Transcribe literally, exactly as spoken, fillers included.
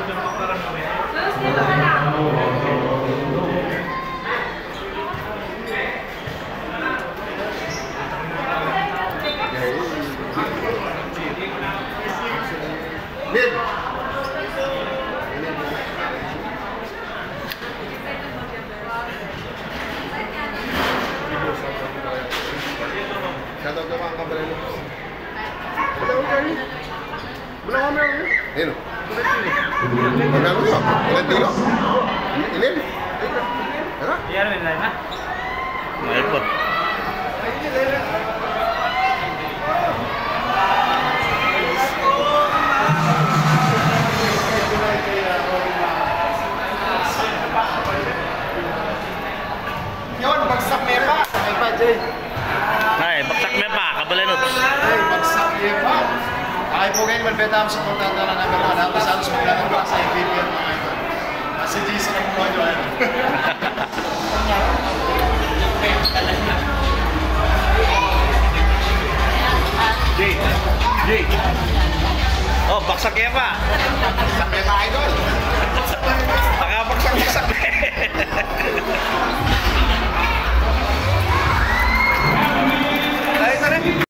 Mid. Shoutout naman ang kabalalo. Wala ko kami. Wala ko kami. Ayun o. Wala ko yun. Ilan tiro? Ilan? Ano? Iyan mo nila na? Mahal po. Yun, bagsak mepa. Mepa, Jay. Ay, baksak me pa, kabalanots. Ay, bagsak mepa. Ay po kayo, malbeta ang supportan na lang namin. Dapat sa alos maglalang ba sa I P P N mga ito. Kasi Jason ang mga yun. Jay, Jay. Oh, baksak me pa. Bagsak mepa, idol. Nakabaksak-baksak me. Ay, tara.